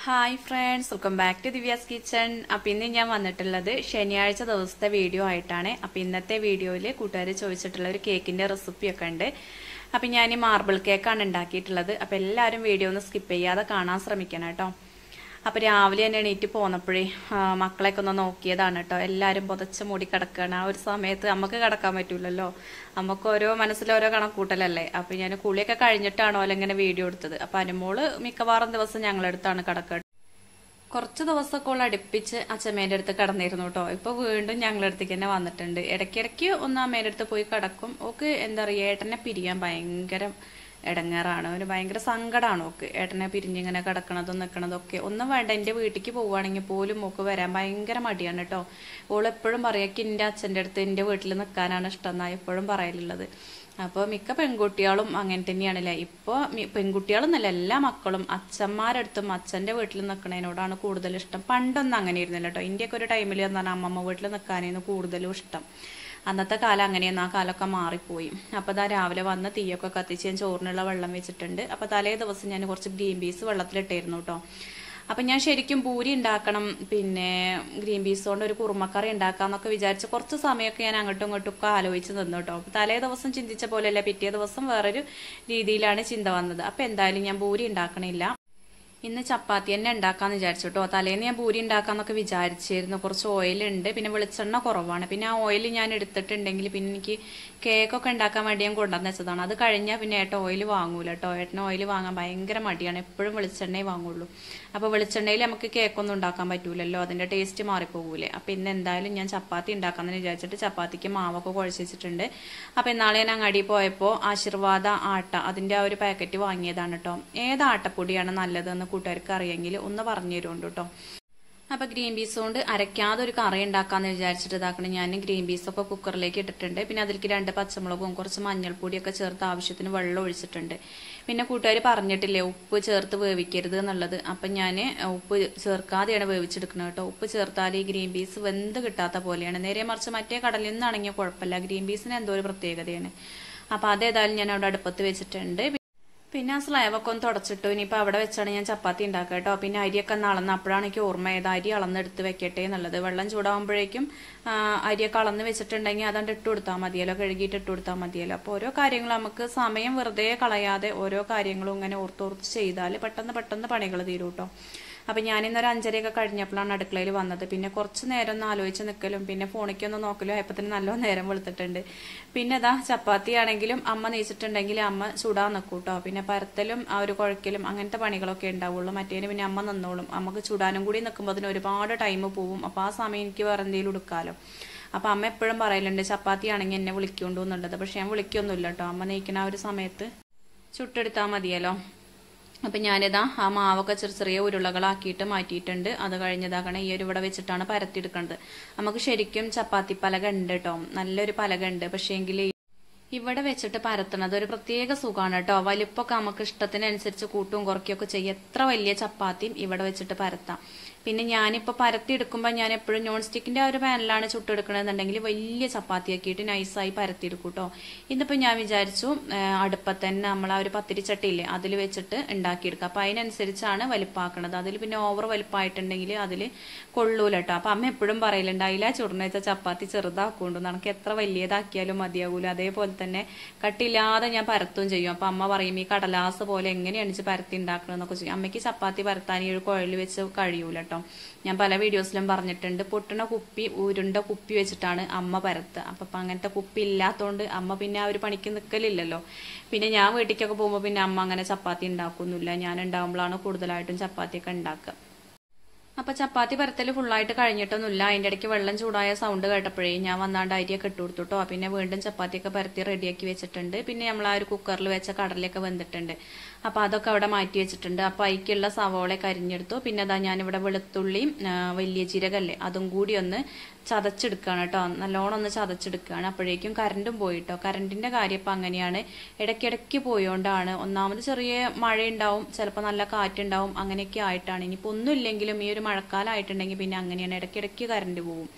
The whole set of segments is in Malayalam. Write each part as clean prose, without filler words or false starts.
Hi friends, welcome back to Divya's kitchen. അപ്പം ഇന്ന് ഞാൻ വന്നിട്ടുള്ളത് ശനിയാഴ്ച ദിവസത്തെ വീഡിയോ ആയിട്ടാണ്. അപ്പം ഇന്നത്തെ വീഡിയോയിൽ കൂട്ടുകാർ ചോദിച്ചിട്ടുള്ള ഒരു കേക്കിൻ്റെ റെസിപ്പിയൊക്കെ ഉണ്ട്. അപ്പം ഞാൻ ഈ മാർബിൾ കേക്കാണ് ഉണ്ടാക്കിയിട്ടുള്ളത്. അപ്പം എല്ലാവരും വീഡിയോ ഒന്ന് സ്കിപ്പ് ചെയ്യാതെ കാണാൻ ശ്രമിക്കണം കേട്ടോ. അപ്പം രാവിലെ തന്നെ എണീറ്റ് പോന്നപ്പോഴേ മക്കളെയൊക്കെ ഒന്ന് നോക്കിയതാണ് കേട്ടോ. എല്ലാവരും പുതച്ച് മൂടി കിടക്കുകയാണ്. ആ ഒരു സമയത്ത് നമുക്ക് കിടക്കാൻ പറ്റൂലല്ലോ, നമുക്ക് ഓരോ മനസ്സിലോരോ കണക്കൂട്ടലല്ലേ. അപ്പം ഞാൻ കുളിയൊക്കെ കഴിഞ്ഞിട്ടാണോ അല്ലെങ്കിൽ വീഡിയോ എടുത്തത്. അപ്പം അനുമോള് മിക്കവാറും ദിവസം ഞങ്ങളെടുത്താണ് കിടക്കുക. കുറച്ച് ദിവസമൊക്കെ അടുപ്പിച്ച് അച്ഛമ്മേൻ്റെ അടുത്ത് കിടന്നിരുന്നു കേട്ടോ. ഇപ്പൊ വീണ്ടും ഞങ്ങളടുത്തേക്ക് തന്നെ വന്നിട്ടുണ്ട്. ഇടയ്ക്കിടയ്ക്ക് ഒന്ന് അമ്മേൻ്റെ അടുത്ത് പോയി കിടക്കും. ഓക്ക് എന്താ പറയുക, ഏട്ടനെ പിരിയാൻ ഭയങ്കര ഇടങ്ങേറാണ്. ഒരു ഭയങ്കര സങ്കടമാണ് ഓക്ക്. ഏട്ടനെ പിരിഞ്ഞിങ്ങനെ കിടക്കണതും നിൽക്കണതും ഒക്കെ. ഒന്നും വേണ്ട, എൻ്റെ വീട്ടിലേക്ക് പോവുകയാണെങ്കിൽ പോലും ഓക്ക് വരാൻ ഭയങ്കര മടിയാണ് കേട്ടോ. ഓളെപ്പോഴും പറയാം എൻ്റെ അച്ഛൻ്റെ അടുത്ത് എൻ്റെ വീട്ടിൽ നിൽക്കാനാണ് ഇഷ്ടം എന്നാണ് എപ്പോഴും പറയലുള്ളത്. അപ്പോൾ മിക്ക പെൺകുട്ടികളും അങ്ങനെ തന്നെയാണല്ലേ. ഇപ്പോൾ പെൺകുട്ടികളെന്നല്ല, എല്ലാ മക്കളും അച്ഛന്മാരടുത്തും അച്ഛൻ്റെ വീട്ടിൽ നിൽക്കുന്നതിനോടാണ് കൂടുതൽ ഇഷ്ടം. പണ്ടൊന്നും അങ്ങനെ ഇരുന്നില്ല കേട്ടോ. ഇന്ത്യയൊക്കെ ഒരു ടൈമിൽ എന്താണ് അമ്മമ്മ വീട്ടിൽ നിൽക്കാനായിരുന്നു കൂടുതലും ഇഷ്ടം. അന്നത്തെ കാലം അങ്ങനെയെന്ന്, ആ കാലമൊക്കെ മാറിപ്പോയി. അപ്പോൾ ഇതാ രാവിലെ വന്ന് തീയൊക്കെ കത്തിച്ച് ഞാൻ ചോറിനുള്ള വെള്ളം വെച്ചിട്ടുണ്ട്. അപ്പോൾ തലേ ദിവസം ഞാൻ കുറച്ച് ഗ്രീൻ പീസ് വെള്ളത്തിലിട്ടായിരുന്നു കേട്ടോ. അപ്പം ഞാൻ ശരിക്കും പൂരി ഉണ്ടാക്കണം, പിന്നെ ഗ്രീൻ പീസ് കൊണ്ട് ഒരു കുറുമക്കറി ഉണ്ടാക്കാമെന്നൊക്കെ വിചാരിച്ച് കുറച്ച് സമയമൊക്കെ ഞാൻ അങ്ങോട്ടും ഇങ്ങോട്ടും ഒക്കെ ആലോചിച്ച് നിന്നു കേട്ടോ. തലേ ദിവസം ചിന്തിച്ച പോലെയല്ല, പിറ്റേ ദിവസം വേറൊരു രീതിയിലാണ് ചിന്ത വന്നത്. അപ്പം എന്തായാലും ഞാൻ പൂരി ഉണ്ടാക്കണില്ല, ഇന്ന് ചപ്പാത്തി തന്നെ ഉണ്ടാക്കാന്ന് വിചാരിച്ചു കേട്ടോ. തലേന്ന് ഞാൻ പൂരി ഉണ്ടാക്കാന്നൊക്കെ വിചാരിച്ചിരുന്നു. കുറച്ച് ഓയിലുണ്ട്, പിന്നെ വെളിച്ചെണ്ണ കുറവാണ്. പിന്നെ ആ ഓയിൽ ഞാൻ എടുത്തിട്ടുണ്ടെങ്കിൽ പിന്നെ എനിക്ക് കേക്കൊക്കെ ഉണ്ടാക്കാൻ വേണ്ടി ഞാൻ കൊണ്ടുവന്ന് വെച്ചതാണ്. അത് കഴിഞ്ഞാൽ പിന്നെ ഏട്ടൻ ഓയിൽ വാങ്ങൂല കേട്ടോ. ഏട്ടന് ഓയിൽ വാങ്ങാൻ ഭയങ്കര മടിയാണ്, എപ്പോഴും വെളിച്ചെണ്ണയെ വാങ്ങുള്ളൂ. അപ്പോൾ വെളിച്ചെണ്ണയിൽ നമുക്ക് കേക്കൊന്നും ഉണ്ടാക്കാൻ പറ്റൂലല്ലോ, അതിൻ്റെ ടേസ്റ്റ് മാറിപ്പോകൂലേ. അപ്പം ഇന്ന് എന്തായാലും ഞാൻ ചപ്പാത്തി ഉണ്ടാക്കാമെന്ന് വിചാരിച്ചിട്ട് ചപ്പാത്തിക്ക് മാവൊക്കെ കുഴച്ച് വെച്ചിട്ടുണ്ട്. അപ്പം ഇന്നാളെ ഞാൻ അങ്ങാടിയിൽ പോയപ്പോൾ ആശീർവാദ ആട്ട, അതിൻ്റെ ആ ഒരു പാക്കറ്റ് വാങ്ങിയതാണ് കേട്ടോ. ഏത് ആട്ടപ്പൊടിയാണ് നല്ലതെന്ന് കൂട്ടുകാർക്ക് അറിയെങ്കിൽ ഒന്ന് പറഞ്ഞു തരുന്നുണ്ട് കേട്ടോ. അപ്പം ഗ്രീൻ പീസ് കൊണ്ട് അരയ്ക്കാതെ ഒരു കറി ഉണ്ടാക്കാമെന്ന് വിചാരിച്ചിട്ട് ഇതാക്കണം. ഞാൻ ഗ്രീൻ പീസൊക്കെ കുക്കറിലേക്ക് ഇട്ടിട്ടുണ്ട്. പിന്നെ അതിലേക്ക് 2 പച്ചമുളകും കുറച്ച് മഞ്ഞൾപ്പൊടിയൊക്കെ ചേർത്ത് ആവശ്യത്തിന് വെള്ളം ഒഴിച്ചിട്ടുണ്ട്. പിന്നെ കൂട്ടുകാർ പറഞ്ഞിട്ടില്ലേ ഉപ്പ് ചേർത്ത് വേവിക്കരുത് എന്നുള്ളത്. അപ്പം ഞാൻ ഉപ്പ് ചേർക്കാതെയാണ് വേവിച്ചെടുക്കുന്നത് കേട്ടോ. ഉപ്പ് ചേർത്താൽ ഈ ഗ്രീൻ പീസ് വെന്ത് കിട്ടാത്ത പോലെയാണ്. നേരെ മറിച്ച് മറ്റേ കടലിൽ നിന്നാണെങ്കിൽ കുഴപ്പമില്ല, ഗ്രീൻ പീസിന് എന്തോ ഒരു പ്രത്യേകതയാണ്. അപ്പം അതേതായാലും ഞാൻ അവിടെ അടുപ്പത്ത് വെച്ചിട്ടുണ്ട്. പിന്നെ ആ സ്ലാബൊക്കെ ഒന്ന് തുടച്ചിട്ടു. ഇനിയിപ്പോൾ അവിടെ വെച്ചാണ് ഞാൻ ചപ്പാത്തി ഉണ്ടാക്കുക കേട്ടോ. പിന്നെ അരിയൊക്കെ ഒന്ന് അളന്ന്, അപ്പോഴാണ് എനിക്ക് ഓർമ്മയത് അരി അളന്നെടുത്ത് വെക്കട്ടെ എന്നുള്ളത്. വെള്ളം ചൂടാകുമ്പോഴേക്കും അരിയൊക്കെ അളന്ന് വെച്ചിട്ടുണ്ടെങ്കിൽ അതണ്ട് ഇട്ട് കൊടുത്താൽ മതിയല്ലോ, കഴുകിയിട്ട് ഇട്ട് കൊടുത്താൽ മതിയല്ലോ. അപ്പോൾ ഓരോ കാര്യങ്ങളും നമുക്ക് സമയം വെറുതെ കളയാതെ ഓരോ കാര്യങ്ങളും ഇങ്ങനെ ഓർത്തോർത്ത് ചെയ്താൽ പെട്ടെന്ന് പണികൾ തീരും കേട്ടോ. അപ്പം ഞാനിന്നൊരു 5:30 കഴിഞ്ഞപ്പോഴാണ് അടുക്കളയിൽ വന്നത്. പിന്നെ കുറച്ച് നേരം ഒന്ന് ആലോചിച്ച് നിൽക്കലും പിന്നെ ഫോണിക്കൊന്ന് നോക്കലും ആയപ്പോൾ നല്ല നേരം വെളുത്തിട്ടുണ്ട്. പിന്നെ അതാ ചപ്പാത്തി ആണെങ്കിലും അമ്മ നീച്ചിട്ടുണ്ടെങ്കിൽ അമ്മ ചൂടാൻ നിൽക്കും കേട്ടോ. പിന്നെ പരത്തലും ആ ഒരു കുഴക്കലും അങ്ങനത്തെ പണികളൊക്കെ ഉണ്ടാവുള്ളൂ. മറ്റേന് പിന്നെ അമ്മ നിന്നോളും. അമ്മക്ക് ചൂടാനും കൂടി നിൽക്കുമ്പോൾ അതിന് ഒരുപാട് ടൈം പോവും. അപ്പോൾ ആ സമയം എനിക്ക് വേറെ എന്തെങ്കിലും എടുക്കാമല്ലോ. അപ്പം അമ്മ എപ്പോഴും പറയലുണ്ട് ചപ്പാത്തി ആണെങ്കിൽ എന്നെ വിളിക്കൊണ്ടു എന്നുള്ളത്. പക്ഷെ ഞാൻ വിളിക്കൊന്നുമില്ല കേട്ടോ. അമ്മ നീക്കുന്ന ആ ഒരു സമയത്ത് ചുട്ടെടുത്താൽ മതിയല്ലോ. അപ്പം ഞാനിതാ ആ മാവൊക്കെ ചെറിയ ഉരുളകളാക്കിയിട്ട് മാറ്റിയിട്ടുണ്ട്. അത് കഴിഞ്ഞതാകണം ഈ ഒരു ഇവിടെ വെച്ചിട്ടാണ് പരത്തിയെടുക്കുന്നത്. നമുക്ക് ശരിക്കും ചപ്പാത്തി പലക ഉണ്ട് കേട്ടോ, നല്ലൊരു പലക ഉണ്ട്. പക്ഷേ എങ്കിൽ ഇവിടെ വെച്ചിട്ട് പരത്തണത് ഒരു പ്രത്യേക സുഖമാണ് കേട്ടോ. വലിപ്പൊക്കെ നമുക്ക് ഇഷ്ടത്തിനനുസരിച്ച് കൂട്ടും കുറയ്ക്കുകയൊക്കെ ചെയ്യും. എത്ര വലിയ ചപ്പാത്തിയും ഇവിടെ വെച്ചിട്ട് പരത്താം. പിന്നെ ഞാനിപ്പോൾ പരത്തിയെടുക്കുമ്പോൾ ഞാൻ എപ്പോഴും നോൺ സ്റ്റിക്കിൻ്റെ ആ ഒരു പാനിലാണ് ചുട്ടെടുക്കണമെന്നുണ്ടെങ്കിൽ വലിയ ചപ്പാത്തിയാക്കിയിട്ട് നൈസായി പരത്തിയെടുക്കും കേട്ടോ. ഇന്നിപ്പോൾ ഞാൻ വിചാരിച്ചു അടുപ്പത്ത് തന്നെ നമ്മൾ ആ ഒരു പത്തിരി ചട്ടിയില്ലേ അതിൽ വെച്ചിട്ട് ഉണ്ടാക്കിയെടുക്കുക. അപ്പോൾ അതിനനുസരിച്ചാണ് വലിപ്പാക്കണത്. അതിൽ പിന്നെ ഓവർ വലിപ്പമായിട്ടുണ്ടെങ്കിൽ അതിൽ കൊള്ളൂല കേട്ടോ. അപ്പം അമ്മ എപ്പോഴും പറയലുണ്ട് അതിലാ ചുടുന്ന വെച്ചാൽ ചപ്പാത്തി ചെറുതാക്കുകൊണ്ട് നമുക്ക് എത്ര വലിയതാക്കിയാലും മതിയാകൂല. അതേപോലെ തന്നെ കട്ടില്ലാതെ ഞാൻ പരത്തും ചെയ്യും. അപ്പം അമ്മ പറയും ഈ കടലാസ് പോലെ എങ്ങനെയാണ് പരത്തി ഉണ്ടാക്കണമെന്നൊക്കെ ചെയ്യും. അമ്മയ്ക്ക് ചപ്പാത്തി പരത്താൻ ഈ ഒരു കുഴൽ വെച്ച് കഴിയൂല കേട്ടോ. ഞാൻ പല വീഡിയോസിലും പറഞ്ഞിട്ടുണ്ട്, പൊട്ടണ കുപ്പി ഉരുണ്ട കുപ്പി വെച്ചിട്ടാണ് അമ്മ പരത്തുക. അപ്പം അങ്ങനത്തെ കുപ്പി ഇല്ലാത്തതുകൊണ്ട് അമ്മ പിന്നെ ആ ഒരു പണിക്ക് നിൽക്കലില്ലല്ലോ. പിന്നെ ഞാൻ വീട്ടിലേക്കൊക്കെ പോകുമ്പോൾ പിന്നെ അമ്മ അങ്ങനെ ചപ്പാത്തി ഉണ്ടാക്കൊന്നുമില്ല. ഞാൻ ഉണ്ടാകുമ്പോഴാണ് കൂടുതലായിട്ടും ചപ്പാത്തിയൊക്കെ ഉണ്ടാക്കുക. അപ്പം ചപ്പാത്തി പരത്തൽ ഫുള്ളായിട്ട് കഴിഞ്ഞിട്ടൊന്നുമില്ല. അതിൻ്റെ ഇടയ്ക്ക് വെള്ളം ചൂടായ സൗണ്ട് കേട്ടപ്പോഴേ ഞാൻ വന്നാണ്ട് അരിയൊക്കെ ഇട്ട് കൊടുത്തു കേട്ടോ. പിന്നെ വീണ്ടും ചപ്പാത്തിയൊക്കെ പരത്തി റെഡിയാക്കി വെച്ചിട്ടുണ്ട്. പിന്നെ നമ്മൾ ആ ഒരു കുക്കറിൽ വെച്ച കടലയൊക്കെ വെന്തിട്ടുണ്ട്. അപ്പം അതൊക്കെ അവിടെ മാറ്റി വെച്ചിട്ടുണ്ട്. അപ്പം അതിക്കുള്ള സവോളയൊക്കെ അരിഞ്ഞെടുത്തു. പിന്നെ അതാ ഞാനിവിടെ വെളുത്തുള്ളിയും വലിയ ജീരകല്ലേ അതും കൂടി ഒന്ന് ചതച്ചെടുക്കുകയാണ് കേട്ടോ. നല്ലോണം ഒന്ന് ചതച്ചെടുക്കുകയാണ്. അപ്പോഴേക്കും കറണ്ടും പോയിട്ടോ. കറണ്ടിൻ്റെ കാര്യം ഇപ്പം അങ്ങനെയാണ്, ഇടയ്ക്കിടയ്ക്ക് പോയോണ്ടാണ്. ഒന്നാമത് ചെറിയ മഴയുണ്ടാവും, ചിലപ്പോൾ നല്ല കാറ്റുണ്ടാവും, അങ്ങനെയൊക്കെ ആയിട്ടാണ്. ഇനിയിപ്പോൾ ഒന്നുമില്ലെങ്കിലും ഈ ഒരു മഴക്കാലമായിട്ടുണ്ടെങ്കിൽ പിന്നെ അങ്ങനെയാണ്, ഇടയ്ക്കിടയ്ക്ക് കറണ്ട് പോവും.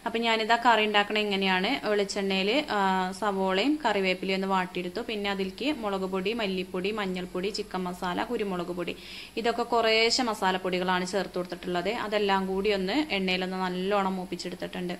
അപ്പൊ ഞാനിതാ കറി ഉണ്ടാക്കണ എങ്ങനെയാണ്, വെളിച്ചെണ്ണയിൽ സവോളയും കറിവേപ്പിലയും ഒന്ന് വാട്ടിയെടുത്തു. പിന്നെ അതിലേക്ക് മുളക് പൊടി, മല്ലിപ്പൊടി, മഞ്ഞൾപ്പൊടി, ചിക്കൻ മസാല, കുരുമുളക് പൊടി, ഇതൊക്കെ കുറേശ്ശെ മസാലപ്പൊടികളാണ് ചേർത്ത് കൊടുത്തിട്ടുള്ളത്. അതെല്ലാം കൂടി ഒന്ന് എണ്ണയിലൊന്ന് നല്ലോണം മൂപ്പിച്ചെടുത്തിട്ടുണ്ട്.